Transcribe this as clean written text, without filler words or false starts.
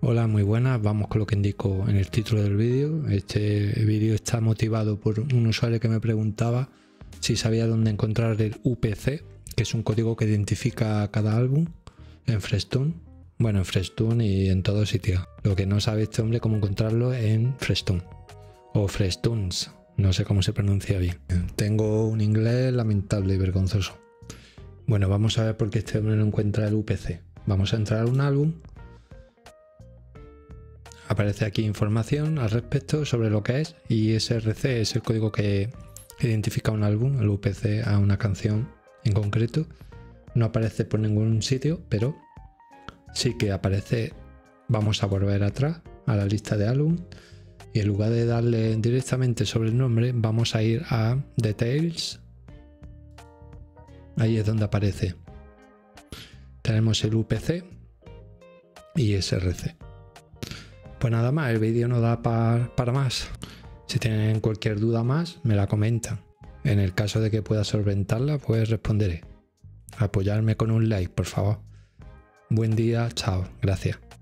Hola, muy buenas. Vamos con lo que indico en el título del vídeo. Este vídeo está motivado por un usuario que me preguntaba si sabía dónde encontrar el UPC, que es un código que identifica cada álbum en Freshtoon. Bueno, en Freshtoon y en todo sitio. Lo que no sabe este hombre cómo encontrarlo en Freshtoon o Freshtoons, no sé cómo se pronuncia bien. Tengo un inglés lamentable y vergonzoso. Bueno, vamos a ver por qué este hombre no encuentra el UPC. Vamos a entrar a un álbum. Aparece aquí información al respecto sobre lo que es, y SRC es el código que identifica un álbum, el UPC a una canción en concreto. No aparece por ningún sitio, pero sí que aparece. Vamos a volver atrás a la lista de álbum y en lugar de darle directamente sobre el nombre, vamos a ir a Details. Ahí es donde aparece. Tenemos el UPC y SRC. Pues nada más, el vídeo no da para más. Si tienen cualquier duda más, me la comentan. En el caso de que pueda solventarla, pues responderé. Apoyarme con un like, por favor. Buen día, chao, gracias.